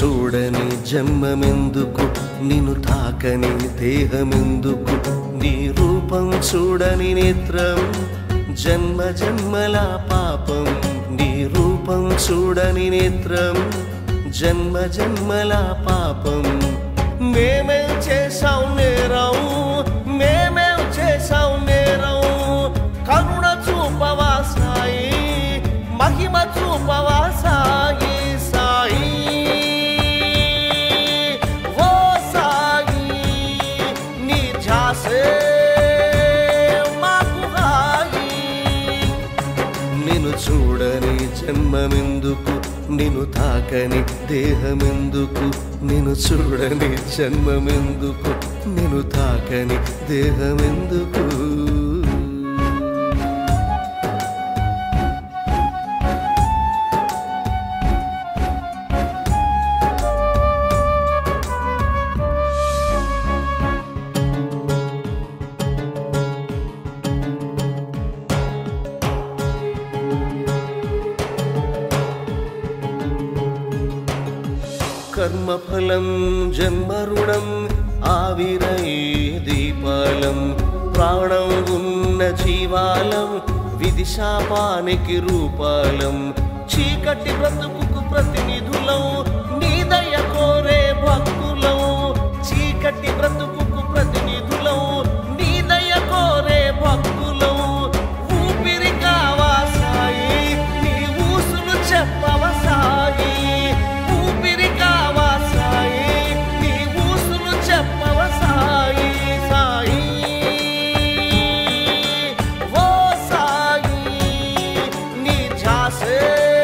చూడని జన్మమెందుకు, నిన్ను తాకని దేహమెందుకు, నీ రూపం చూడని నేత్రం జన్మ జన్మల పాపం, నీ రూపం చూడని నేత్రం జన్మ జన్మల పాపం. మేమేం చేశాం నేరం, మేమేం చేశాం నేరం, కరుణ చూపవా సాయి, మహిమ చూపవా సాయి, సాయి ఓ సాయి, నీ ఝాసే మాకు హాయి. నిన్ను చూడని జన్మమెందుకు, నిన్ను తాకని దేహమెందుకు, నిన్ను చూడని జన్మమెందుకు, నిన్ను తాకని దేహమెందుకు. కర్మఫలం జన్మరుణం ఆవిరై దీపాలం, ప్రాణం ఉన్న జీవాలం విధి శాపానికి రూపాలం, చీకటి బ్రతుకుకు ప్రతినిధులం నీ దయ కోరే భక్తులం, చీకటి బ్రతుకుకు ప్రతినిధులం నీ దయ కోరే భక్తులం. ఊపిరి కావా సాయి, నీ ఊసులు చెప్పవా సాయి, ఊపిరి కావా సాయి, నీ ఊసులు చెప్పవా సాయి, సాయి ఓ సాయి, నీ ఝాసే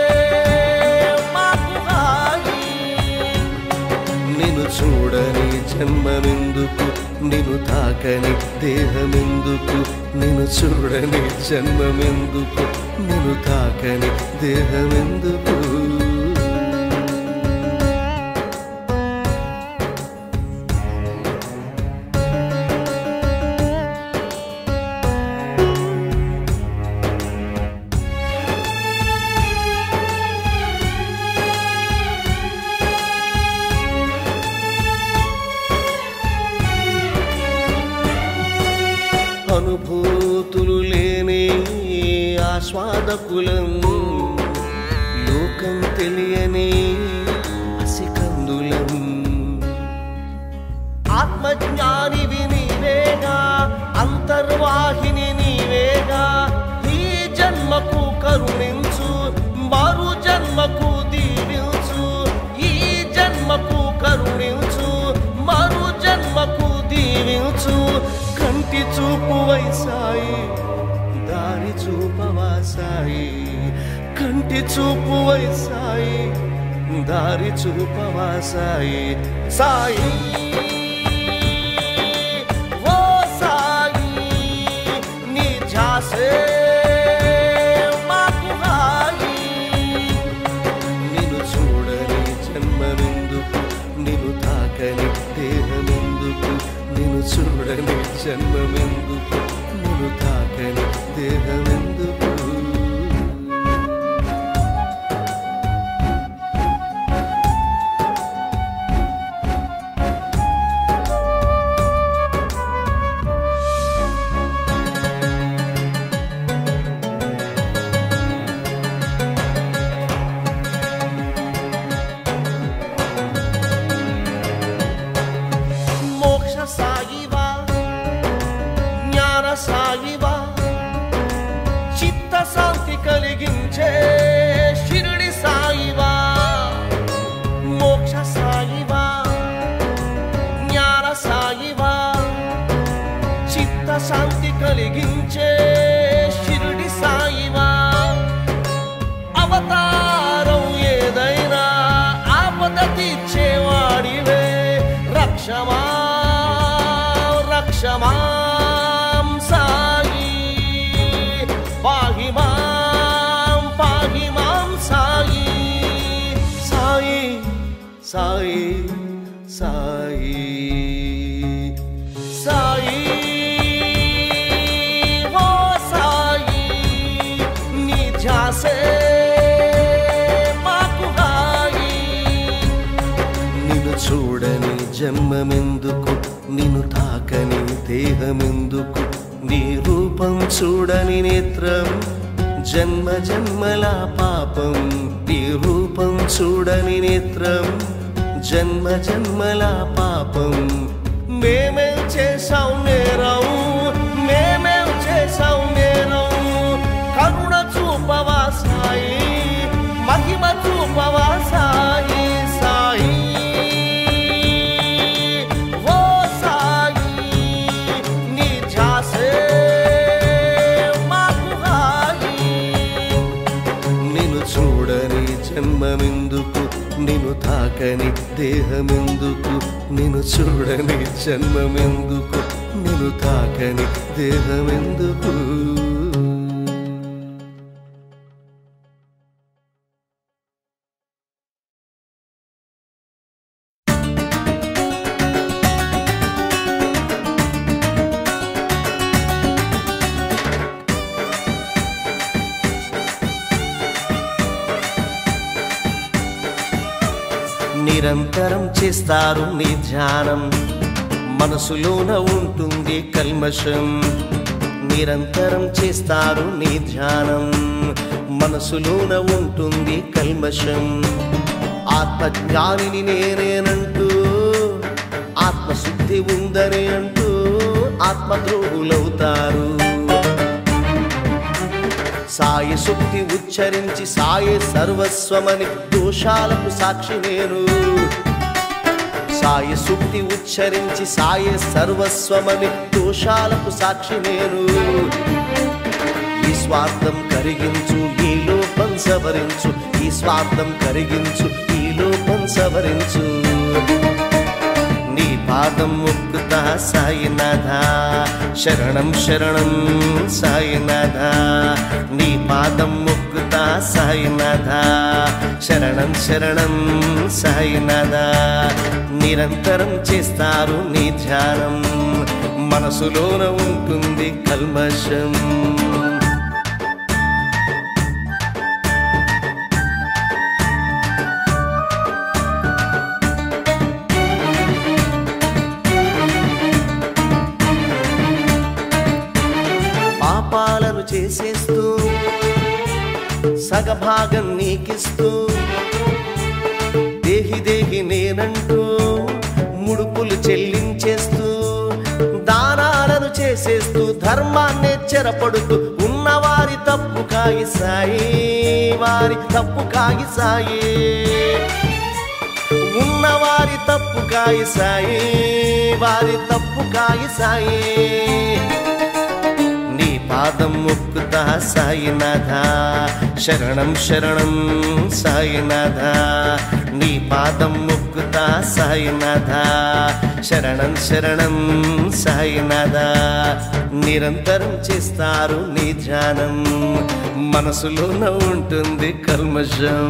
మాకు హాయి. నిన్ను చూడని జన్మమెందుకు, నిన్ను తాకని దేహమెందుకు, నిన్ను చూడని జన్మమెందుకు, నిన్ను తాకని దేహమెందుకు. అనుభూతులు లేని ఆస్వాదకులం, లోకం తెలియని అసికందులం, ఆత్మజ్ఞానివి నీవేగా, అంతర్వాహిని నీవేగా, ఈ జన్మకు కరుణించు, మరు జన్మకు దీవించు, ఈ జన్మకు కరుణించు, మరు జన్మకు దీవించు. కంటి చూపువై సాయి, దారి చూపవా సాయి, కంటి చూపువై సాయి, దారి చూపవా సాయి, సాయి ఓ సాయి, నీ ఝాసే మాకు హాయి. నిన్ను చూడని జన్మమెందుకు, నిన్ను తాకని దేహమెందుకు, నిన్ను చూడని జన్మమెందుకు, నిన్ను తాకని దేహమెందుకు. సాయివా, జ్ఞాన సాయివా, చిత్త శాంతి కలిగించే షిరిడి సాయివా, మోక్ష సాయివా, జ్ఞాన సాయివా, చిత్త శాంతి కలిగించే షిరిడి సాయివా. అవతారం ఏదైనా ఆపద తీర్చేవాడివే, రక్షమా రక్షమాం సాయి, పాహి మాం సాయి, సాయి సాయి సాయి సాయి ఓ సాయి, నీ ఝాసే మాకు హాయి. జన్మమెందుకు నిన్ను తాకని దేహమెందుకు నీ రూపం చూడని నేత్రం జన్మ జన్మల పాపం నీ రూపం చూడని నేత్రం జన్మ జన్మల పాపం మేమేం చేసాం నేరం మేమేం చేసాం నేరం కరుణ చూపవా సాయి మహిమ చూపవా సాయి సాయి ఓ సాయి నీ ఝాసే మాకు హాయి నిన్ను చూడని జన్మమెందుకు నిన్ను తాకని దేహమెందుకు నిన్ను చూడని జన్మమెందుకు నిన్ను తాకని దేహమెందుకు నిరంతరం చేస్తారు నీ ధ్యానం మనసులోన ఉంటుంది కల్మషం నిరంతరం చేస్తారు నీ ధ్యానం మనసులోన ఉంటుంది కల్మషం ఆత్మజ్ఞానిని నేనేనంటూ ఆత్మశుద్ధి ఉందని అంటూ ఆత్మద్రోహులవుతారు సాయి సుక్తి ఉచ్చరించి సాయే సర్వస్వమని దోషాలకు సాక్షి నేను సాయి సుక్తి ఉచ్చరించి సాయే సర్వస్వమని దోషాలకు సాక్షి నేను ఈ స్వార్థం కరిగించు ఈ లోపం సవరించు ఈ స్వార్థం కరిగించు ఈ లోపం సవరించు నీ పాదం ముక్కుతా సాయినాథ శరణం శరణం సాయినాథ నీ పాదం ముక్కుతా సాయినాథ శరణం శరణం సాయినాథ నిరంతరం చేస్తారు నీ ధ్యానం మనసులోన ఉంటుంది కల్మషం పాపాలను చేసేస్తూ సగభాగం నీకిస్తూ దేహి దేహి నేనంటూ ముడుపులు చెల్లించేస్తూ దానాలను చేసేస్తూ ధర్మాన్నే చెరపడుతూ ఉన్నవారి తప్పు కాయి సాయి వారి తప్పు కాయి సాయి ఉన్నవారి తప్పు కాయి సాయి వారి తప్పు కాయి సాయి పాదం ముక్కుతా సాయినాథ శరణం శరణం సాయినాథ నీ పాదం ముక్కుతా సాయినాథ శరణం శరణం సాయినాథ నిరంతరం చేస్తారు నీ ధ్యానం మనసులోన ఉంటుంది కల్మషం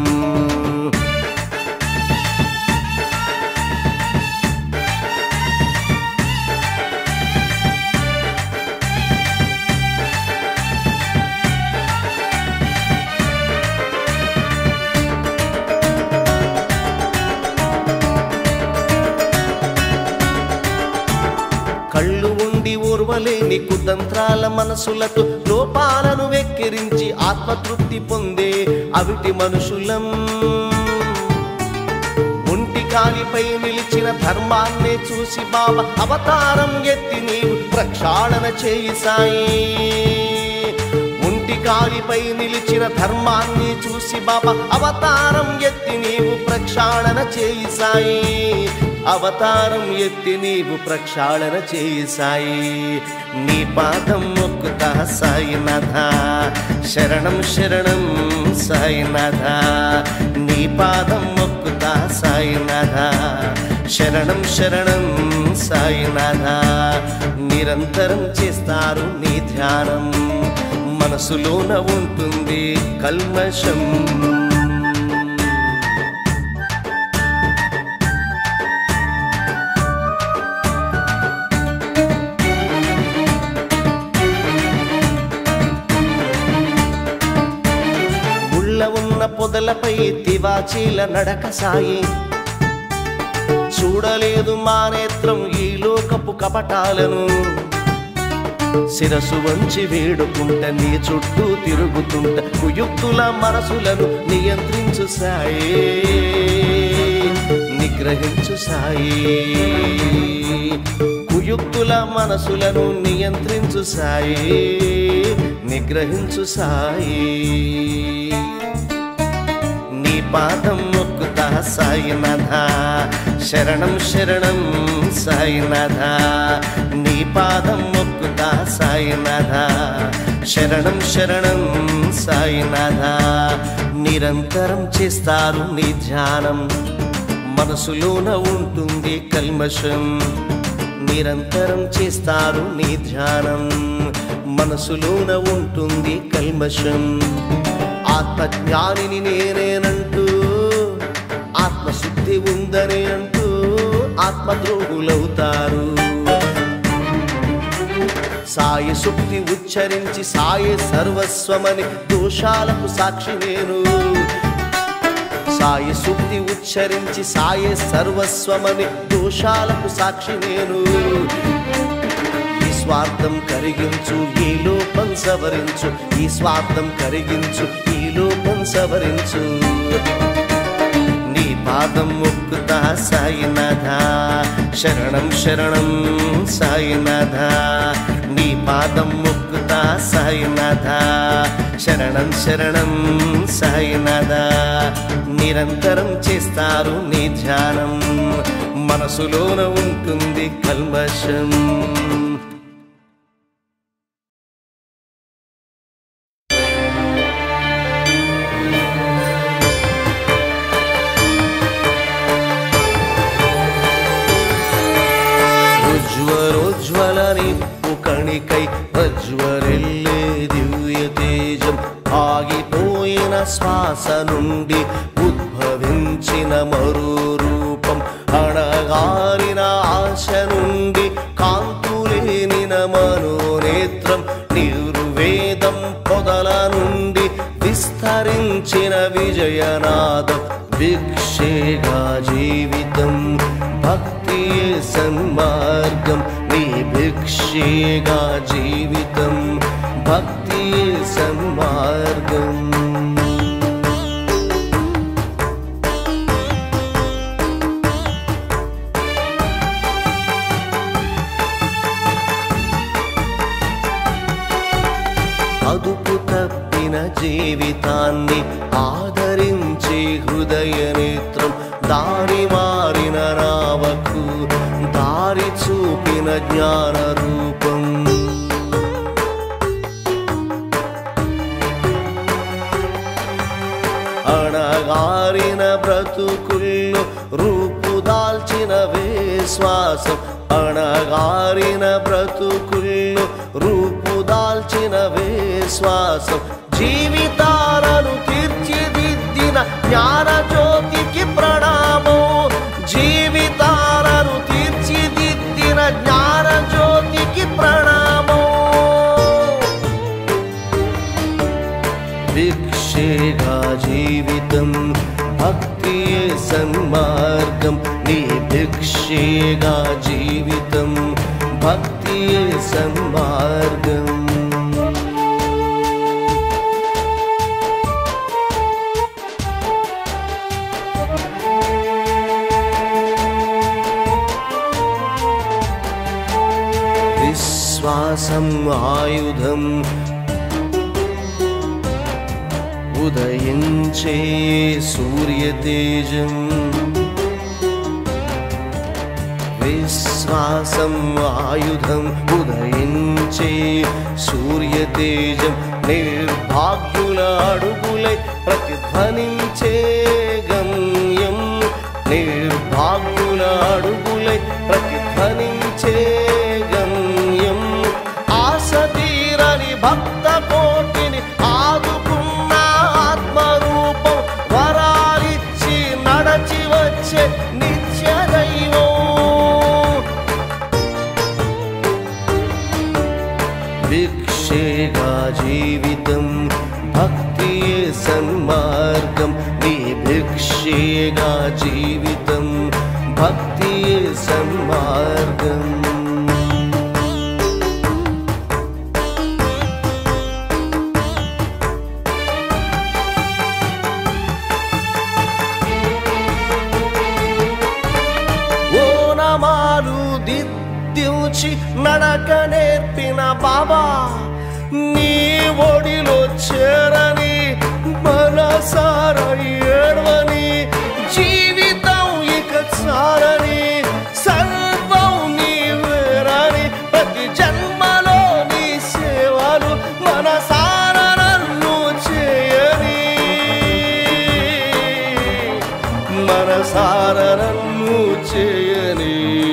కళ్ళు ఉండి ఓర్వలేని కుతంత్రాల మనసులతో లోపాలను వెక్కిరించి ఆత్మతృప్తి పొందే అవిటి మనుషులం ఒంటి కాలిపై నిలిచిన ధర్మాన్నే చూసి బాబా అవతారం ఎత్తి నీవు ప్రక్షాళన చేయి సాయి ఒంటి కాలిపై నిలిచిన ధర్మాన్ని చూసి బాబా అవతారం ఎత్తి నీవు ప్రక్షాళన చేయి సాయి అవతారం ఎత్తి నీవు ప్రక్షాళన చేయి సాయి నీ పాదం మొక్కుతా సాయినాథ శరణం శరణం సాయినాథ నీ పాదం మొక్కుతా సాయినాథ శరణం శరణం సాయినాథ నిరంతరం చేస్తారు నీ ధ్యానం మనసులోన ఉంటుంది కల్మషం ఉన్న పొదలపై తివాచీల నడక సాయి చూడలేదు మా నేత్రం ఈ లోకపు కపటాలను. శిరసు వంచి వేడుకుంట నీ చుట్టూ తిరుగుతుంట కుయుక్తుల మనసులను నియంత్రించు సాయే, నిగ్రహించు సాయే. కుయుక్తుల మనసులను నియంత్రించు సాయే, నిగ్రహించు సాయే. నీ పాదం మొక్కుతా సాయినాథ, శరణం శరణం సాయినాథ. నీ పాదం మొక్కుతా సాయినాథ, శరణం శరణం సాయినాథ. నిరంతరం చేస్తారు నీ ధ్యానం, మనసులోన ఉంటుంది కల్మషం. నిరంతరం చేస్తారు నీ ధ్యానం, మనసులోన ఉంటుంది కల్మషం. ఆత్మజ్ఞానిని నేనేనంటూ ఆత్మశుద్ధి ఉందని అంటూ ఆత్మద్రోహులవుతారు. సాయి సుక్తి ఉచ్చరించి సాయే సర్వస్వమని దోషాలకు సాక్షి నేను. సాయి సుక్తి ఉచ్చరించి సాయే సర్వస్వమని దోషాలకు సాక్షి నేను. ఈ స్వార్థం కరిగించు ఈ లోపం సవరించు, ఈ స్వార్థం కరిగించు ఈ లోపం సవరించు. నీ పాదం మొక్కుతా సాయినాథ, శరణం శరణం సాయినాథ. నీ పాదం మొక్కుతా సాయినాథ, శరణం శరణం సాయినాథ. నిరంతరం చేస్తారు నీ ధ్యానం, మనసులోన ఉంటుంది కల్మషం. ఉజ్వలోజ్వల నిప్పుకణికై ప్రజ్వరిల్లే దివ్య తేజం, ఆగిపోయిన శ్వాస నుండి ఉద్భవించిన మరో రూపం. అణగారిన ఆశ నుండి కాంతులేనిన మనోనేత్రం, నిర్వేదం పొదల నుండి విస్తరించిన విజయనాదం. భిక్షేగా జీవితం భక్తియే సన్మార్గం, నీ భిక్షేగా జీవితం భక్తియే సన్మార్గం. అదుపు తప్పిన జీవితాన్ని ఆదరించే హృదయ నేత్రం, దారి మారిన రావకు దారి చూపిన జ్ఞాన రూపం. అణగారిన బ్రతుకుల్లో రూపుదాల్చిన విశ్వాసం, అణగారిన బ్రతుకుల్లో రూపుదాల్చిన విశ్వాసం. జీవితాలను తీర్చిదిద్దిన జ్ఞాన జ్యోతికి ప్రణామం, జీవితాలను తీర్చిదిద్దిన జ్ఞాన జ్యోతికి ప్రణామం. భిక్షేగా జీవితం భక్తియే సన్మార్గం, నీ భిక్షేగా జీవితం భక్తియే సన్మార్గం. విశ్వాసం ఆయుధం, ఉదయించే సూర్యతేజం. విశ్వాసం ఆయుధం, ఉదయించే సూర్యతేజం. నిర్భాగ్యుల అడుగులై ప్రతిధ్వనించే గమ్యం, నిర్భాగ్యుల అడుగులై ప్రతిధ్వనించే గమ్యం. ఆశ తీరని భక్త కోటిని ఆదుకున్న ఆత్మరూపం, వరాలిచ్చి నడచి వచ్చే నిత్య దైవం. భిక్షేగా జీవితం భక్తియే సన్మార్గం, నీ భిక్షేగా జీవితం భక్తి సన్మార్గం. ఓనమాలు దిద్దించి నడక నేర్పిన బాబా నీ ఒడిలో చేరని మనసార ఏడవని జీవితం ఇక చాలని సర్వం నీవేరని ప్రతి జన్మలో నీ సేవలు మనసార నన్ను చేయని మనసార నన్ను చేయని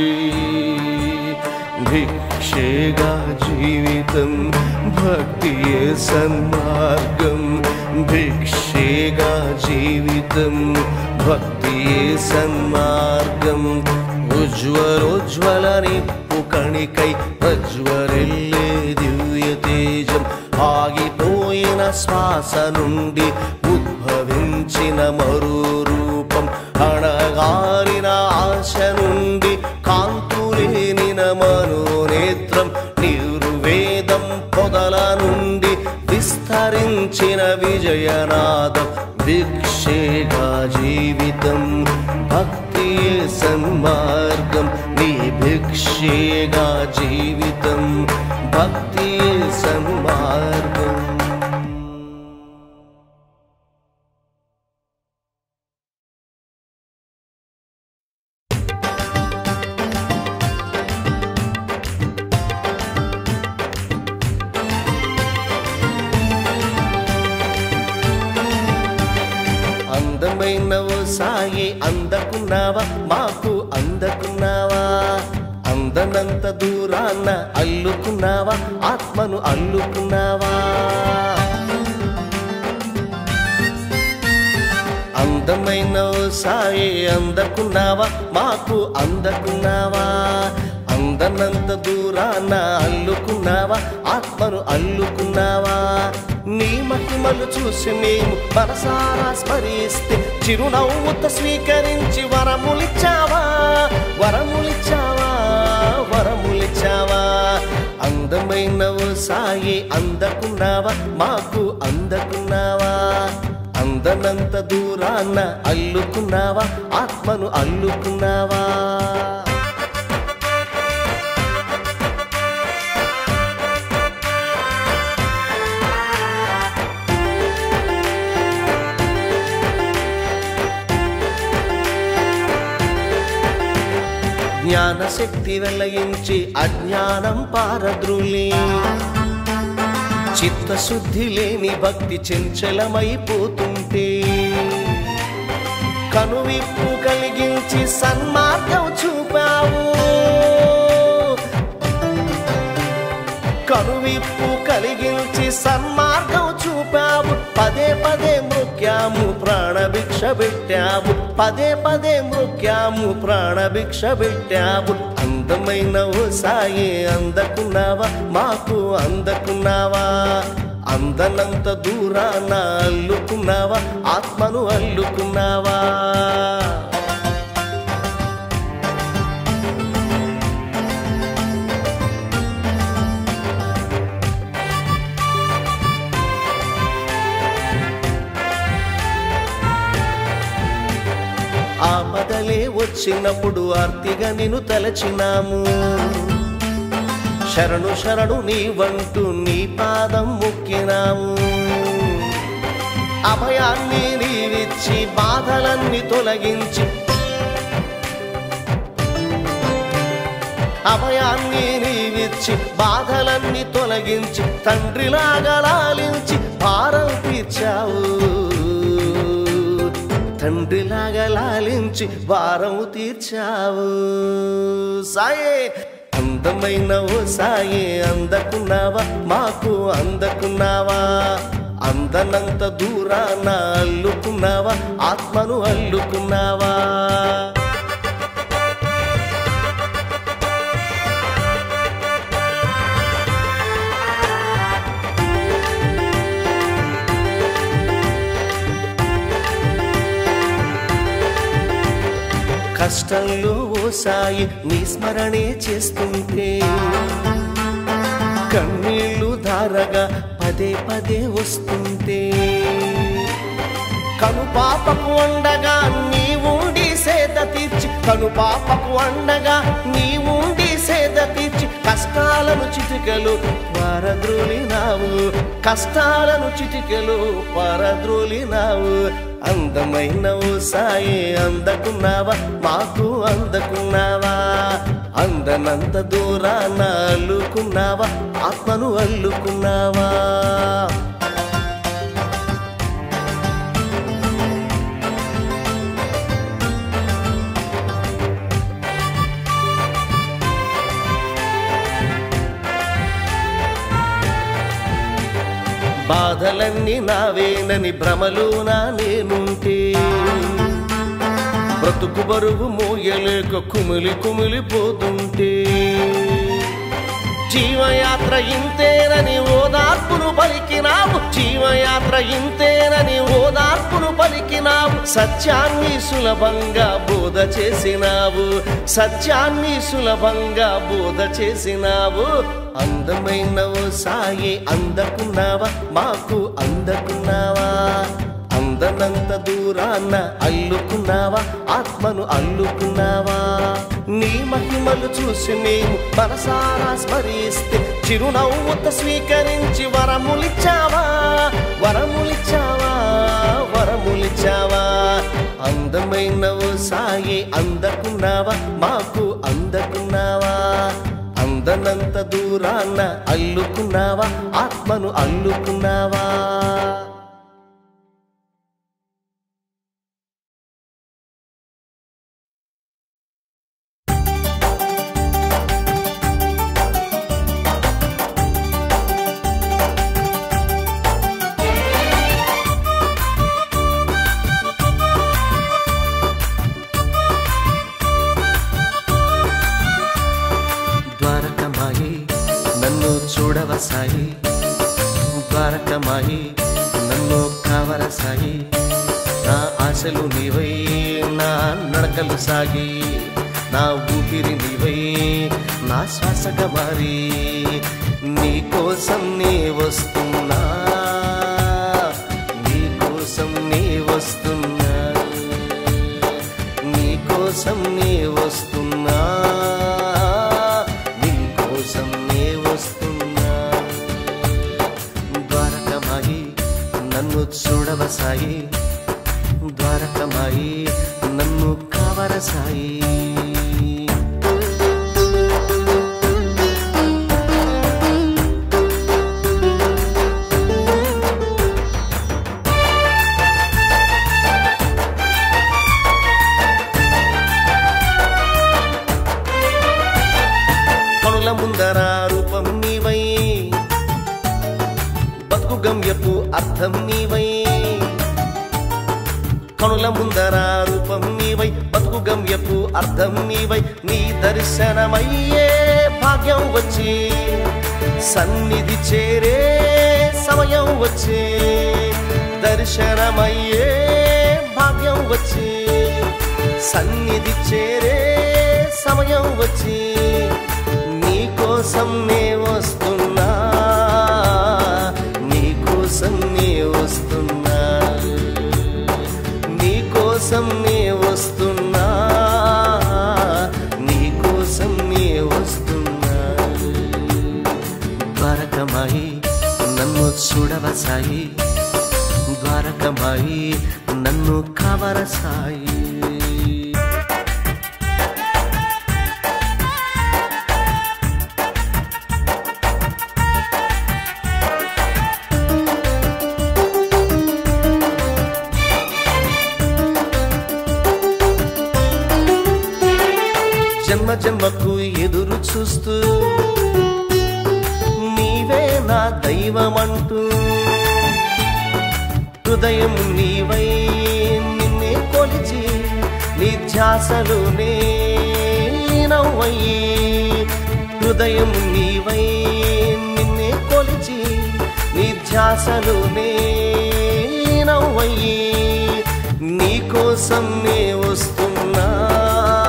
భిక్షేగా జీవితం భక్తియే సన్మార్గం. భిక్షేగా జీవితం భక్తియే సన్మార్గం. ఉజ్వలోజ్వల నిప్పుకణికై ప్రజ్వరిల్లే దివ్య తేజం. ఆగిపోయిన శ్వాస నుండి ఉద్భవించిన మరో రూపం. అణగారిన ఆశ నుండి కాంతులేనిన మనోనేత్రం. నిర్వేదం పొదల నుండి విస్తరించిన విజయనాదం. భిక్షేగా జీవితం భక్తియే సన్మార్గం. నీ భిక్షేగా జీవితం భక్తియే సన్మార్గం. అందమైన ఓ సాయి అందకున్నావా మాకు అందకున్నావా. అందనంత దూరాన అల్లుకున్నావా ఆత్మను అల్లుకున్నావా. అందమైన ఓ సాయి అందకున్నావా మాకు అందకున్నావా. అందనంత దూరాన అల్లుకున్నావా ఆత్మను అల్లుకున్నావా. నీ మహిమలు చూసి మేము మనసారా స్మరిస్తే చిరునవ్వుతో స్వీకరించి వరములిచ్చావా వరములిచ్చావా వరములిచ్చావా. అందమైన ఓ సాయి అందకున్నావా మాకు అందకున్నావా. అందనంత దూరాన అల్లుకున్నావా ఆత్మను అల్లుకున్నావా. జ్ఞానశక్తి వెలయించి అజ్ఞానం పారద్రులి. చిత్తశుద్ధి లేని భక్తి చంచలమైపోతుంటే కనువిప్పు కలిగించి సన్మార్గం చూపావు. కనువిప్పు కలిగించి సన్మార్గం చూపావు. పదే పదే మృక్యాము ప్రాణభిక్ష పెట్టావు. పదే పదే మృక్యాము ప్రాణభిక్ష పెట్టావు. అందమైన ఓ సాయి అందకున్నావా మాకు అందకున్నావా. అందనంత దూరాన అల్లుకున్నావా ఆత్మను అల్లుకున్నావా. ఆపదలే వచ్చినప్పుడు ఆర్తిగా నిన్ను తలచినాము. శరణు శరణు నీవంటూ నీ పాదం మొక్కినాము. అభయాన్ని నీవిచ్చి బాధలన్నీ తొలగించి అభయాన్ని నీవిచ్చి బాధలన్నీ తొలగించి తండ్రిలాగా లాలించి భారం తీర్చావు. తండ్రిలాగా లాలించి భారం తీర్చావు. సాయే అందమైన ఓ సాయి అందకున్నావా మాకు అందకున్నావా. అందనంత దూరాన అల్లుకున్నావా ఆత్మను అల్లుకున్నావా. కష్టంలో ఓ సాయి నీ స్మరణే చేస్తుంటే కన్నీళ్లు ధారగా పదే పదే వస్తుంటే కనుపాపకు అండగా నీవుండి సేద తీర్చి కనుపాపకు అండగా నీవుండి సేద తీర్చి కష్టాలను చిటికెలు పారద్రోలినావు కష్టాలను చిటికెలు పారద్రోలినావు అందమైన ఓ సాయి అందకున్నావా మాకు అందకున్నావా అందనంత దూరాన అల్లుకున్నావా ఆత్మను అల్లుకున్నావా బాధలన్నీ నావేనని భ్రమలోన నేనుంటే బ్రతుకు బరువు మోయలేక కుమిలి కుమిలిపోతుంటే జీవయాత్ర ఇంతేనని ఓదార్పును పలికినావు జీవయాత్ర ఇంతేనని ఓదార్పును పలికినావు సత్యాన్ని సులభంగా బోధ చేసినావు సత్యాన్ని సులభంగా బోధ చేసినావు అందమైన ఓ సాయి అందకున్నావా మాకు అందకున్నావా అందనంత దూరాన అల్లుకున్నావా ఆత్మను అల్లుకున్నావా నీ మహిమలు చూసి మేము మనసారా స్మరిస్తే చిరునవ్వుత స్వీకరించి వరములిచ్చావా వరములిచ్చావా వరములిచ్చావా అందమైన ఓ సాయి అందకున్నావా మాకు అందకున్నావా అందనంత దూరాన అల్లుకున్నావా ఆత్మను అల్లుకున్నావా చూడవ సాయి ద్వారకమాయి నన్ను కావర సాయి నా ఆశలు నీవై నా నడకలు సాగి నా ఊపిరి నీవై నా శ్వాసగా మారి నీ కోసం నీ వస్తున్నా నీ కోసం నీ వస్తున్నా నీ కోసం నీ వస్తున్నా నీ కోసం నీ వస్తున్నా నన్ను చూడవ సాయి ద్వారకమాయి నన్ను కావర సాయి కనుల ముందర రూపం నీవై గమ్యపు అర్థం నీవై కనుల ముందర రూపం నీవై బతుకు గమ్యపు అర్థం నీవై నీ దర్శనమయ్యే భాగ్యం వచ్చి సన్నిధి చేరే సమయం వచ్చే దర్శనమయ్యే భాగ్యం వచ్చి సన్నిధి చేరే సమయం వచ్చి నీ కోసం నే వస్తున్నా నీకోసం నే వస్తున్నా నీకోసం నే వస్తున్నా నీకోసం నే వస్తున్నా ద్వారకమాయి నన్ను చూడవ సాయి ద్వారకమాయి నన్ను కావర సాయి జన్మ జన్మకు ఎదురు చూస్తూ నీవే నా దైవమంటూ హృదయం నీవై నిన్నే కొలిచి నీ ధ్యాసలోనే నవ్వయ్యి హృదయం నీవై నిన్నే కొలిచి నీ ధ్యాసలోనే నవ్వయ్యి నీకోసం నే వస్తున్నా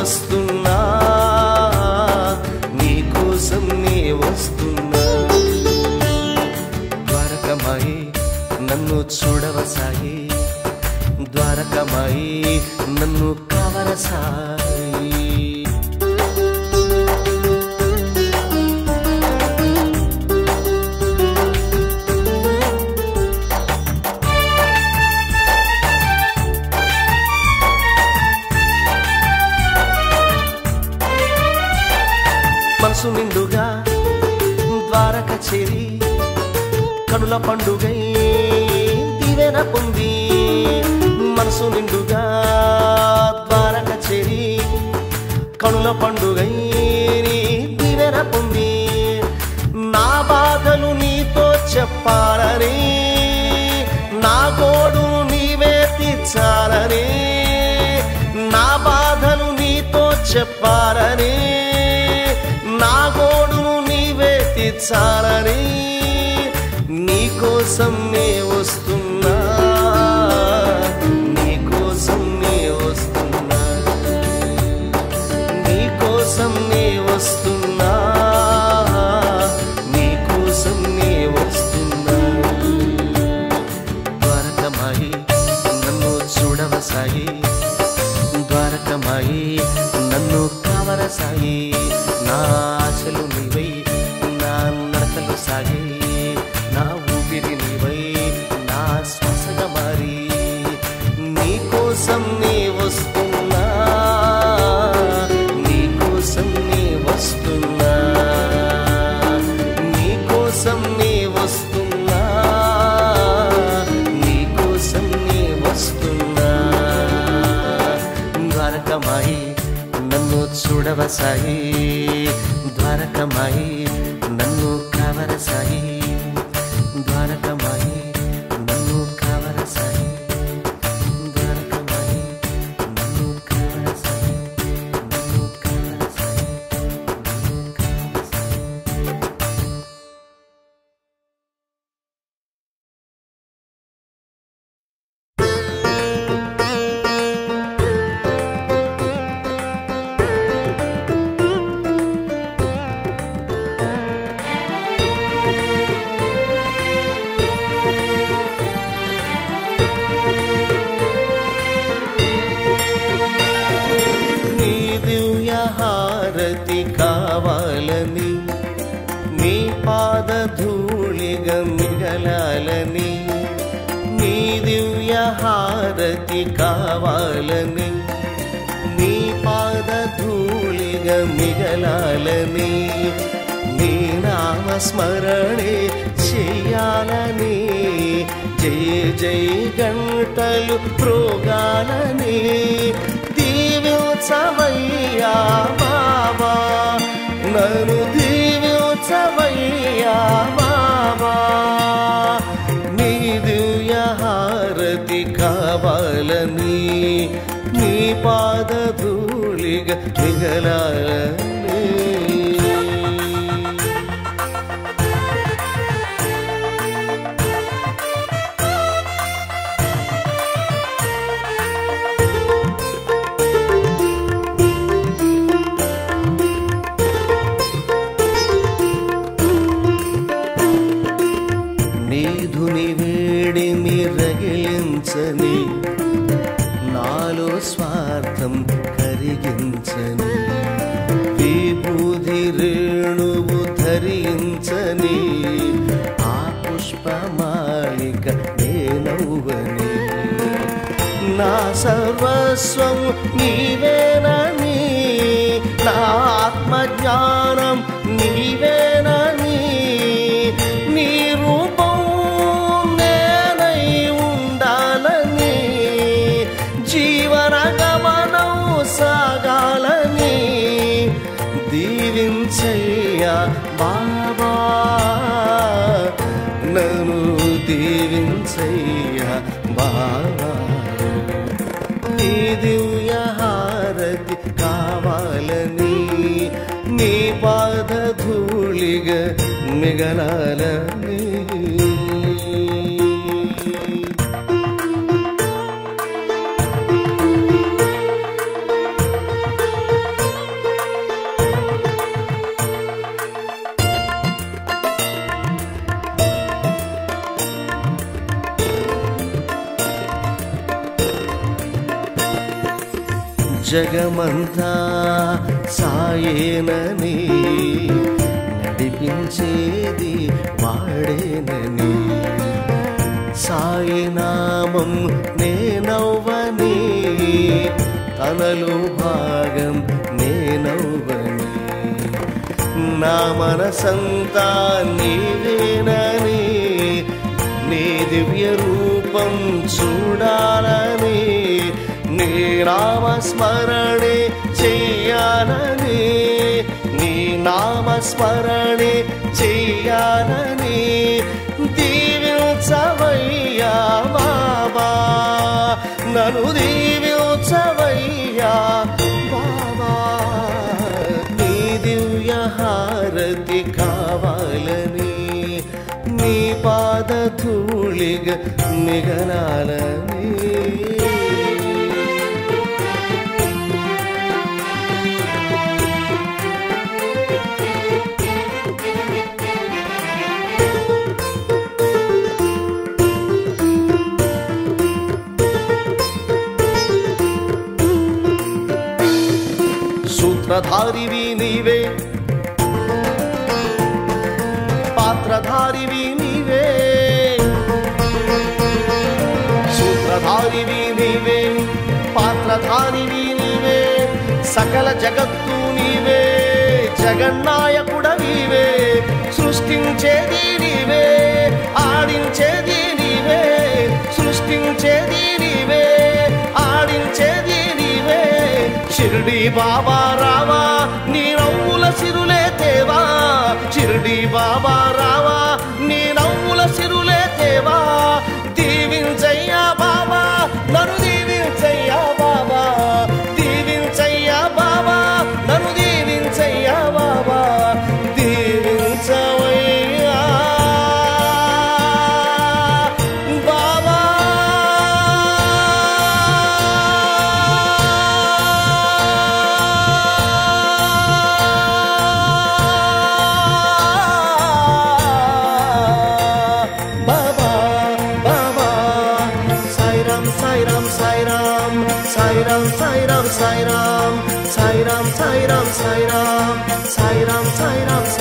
వస్తున్నా, నీ కోసం నే వస్తున్నా. ద్వారకమాయి నన్ను చూడవసాయి, ద్వారకమాయి నన్ను కావరసాయి. మనసు నిండుగా ద్వారక చేరి కనుల పండుగై దీవెన పొంది, మనసు నిండుగా ద్వారక చేరి కనుల పండుగై దీవెన పొంది, నా బాధలు నీతో చెప్పాలని, నా గోడు నీవే తీర్చాలని, నా బాధలు నీతో చెప్పాలని, నా గోడును నీవే తీర్చాలని, నీకోసం నే వస్తున్నా, నీకోసం నే వస్తున్నా, నీకోసం నే వస్తున్నా, నీకోసం నే వస్తున్నా. ద్వారకమాయి నన్ను చూడవసాయి, ద్వారకమాయి నన్ను కావరసాయి, నా ఆశలు నీవై నా నడకలు సాగి, నా ఊపిరి నీవై నా శ్వాసగా మారి, నీకోసం నే వస్తున్నా, నీకోసం నే వస్తున్నా, నీకోసం నే వస్తున్నా, నీకోసం నే వస్తున్నా. ద్వారకమాయి నన్ను చూడవసాయి, ద్వారకమాయి నన్ను కావరసాయి, ద్వారకమాయి నన్ను కావరసాయి, ద్వారకమాయి నన్ను కావరసాయి, నన్ను కావరసాయి, నన్ను కావరసాయి. కావాలని, నీ పాద ధూళిగా మిగలాలని, నీ దివ్య హారతి కావాలని, నీ పాద ధూళిగా మిగలాలని, నీ నామ స్మరణే చెయ్యాలని, జయ జయ గంటలు ప్రోగాలని, దీవించవయ్యా బాబా, నన్ను దీవించవయ్యా బాబా, నీ దివ్య హారతి కావాలని, నీ పాద ధూళిగా మిగలాలని. రగిలించని, నాలో స్వార్థం కరిగించని, విభూది రేణువు ధరించని, ఆ పుష్పమాలిక నేనవ్వని, నా సర్వస్వం నీవేనని, నా ఆత్మజ్ఞానం నీవేనని, నీ రూపం సాగాలని, దీవించయ్యా బాబా, నన్ను దీవించయ్యా బాబా, నీ దివ్య హారతి కావాలని, నీ పాద ధూళిగా మిగలాలని. జగమంతా సాయేనని నడిపించేది వాడేనని సాయి నామం నేనవ్వని తనలో భాగం నేనవ్వని నా మనసంతా నీవేనని నీ దివ్య రూపం చూడాలని నీ నామస్మరణే చెయ్యాలని నీ నామస్మరణే చెయ్యాలని దీవించవయ్యా బాబా నన్ను దీవించవయ్యా బాబా నీ దివ్య హారతి కావాలని నీ పాద ధూళిగా మిగలాలని సూత్రధారివి నీవే పాత్రధారివి నీవే సూత్రధారివి నీవే పాత్రధారివి నీవే సకల జగత్తు నీవే జగన్నాయకుడ నీవే సృష్టించేది నీవే ఆడించేది నీవే సృష్టించేది నీవే ఆడించేది నీవే షిర్డీ బాబా రావా నీ నవ్వుల సిరులే తేవా షిర్డీ బాబా రావా నీ నవ్వుల సిరులే తేవా దీవించయ్యా బాబా నన్ను దీవించయ్యా బాబా దీవించయ్యా బాబా నన్ను దీవించయ్యా బాబా దీవించవయ్యా బాబా Sai Ram, Sai Ram, Sai Ram, Sai Ram, Sai Ram, Sai Ram, Sai Ram, Sai Ram,